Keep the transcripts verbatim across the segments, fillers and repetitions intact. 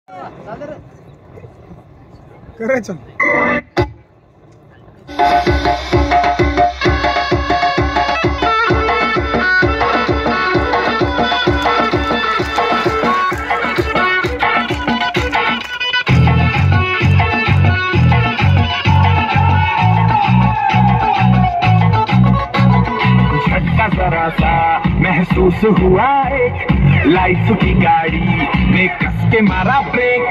करे चल महसूस हुआ एक लाइफ की गाड़ी में कस के मारा ब्रेक।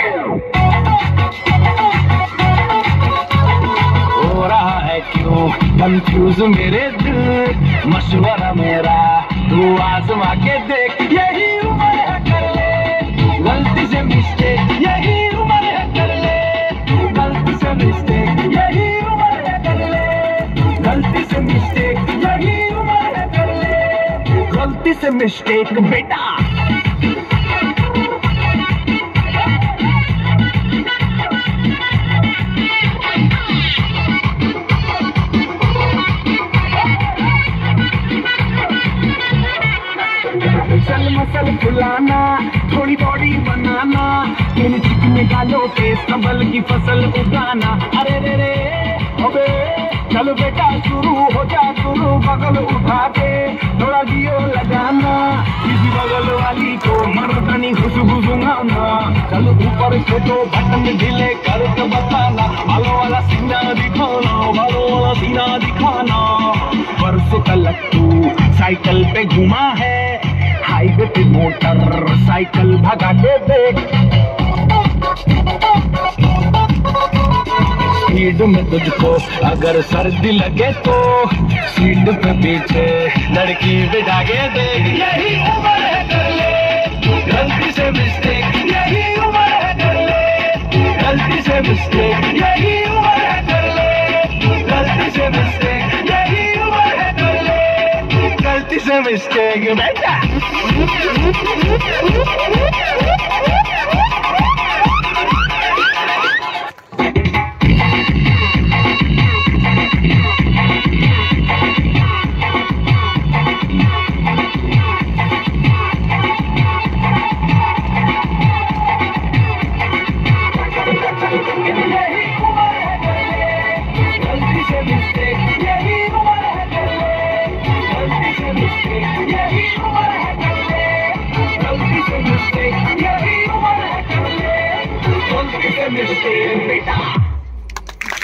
हो रहा है क्यों कंफ्यूज मेरे दिल, मशवरा मेरा तू आजमा के देख। यही उम्र है कर ले गलती से मिस्टेक, यही उम्र है कर ले गलती से मिस्टेक, यही उम्र है कर ले गलती से मिस्टेक, यही उम्र है कर ले गलती से मिस्टेक बेटा। चल मसल फुलाना, थोड़ी बॉडी बनाना, तेरे चिकने गालों पे संभल की फसल उगाना। अरे रे रे अबे चल बेटा शुरू हो जा शुरू, बगल उठा के थोड़ा जियो लगाना, किसी बगल वाली को मर्दानी खुशबू सुंघाना। चल ऊपर छोटो बटन ढीले करके बताना, बालों वाला सीना दिखाना, बालों वाला सीना दिखाना। परसों तक तू साइकिल पे घुमा है, हाईवे पे मोटर साइकिल भगा के देख। स्पीड में तुझको अगर सर्दी लगे तो सीट पे पीछे लड़की बिठा के देख। यही उम्र है कर ले गलती से मिस्टेक, यही उम्र है कर ले गलती से मिस्टेक, यही उम्र है कर ले गलती से मिस्टेक, यही उम्र है कर ले गलती से मिस्टेक बेटा।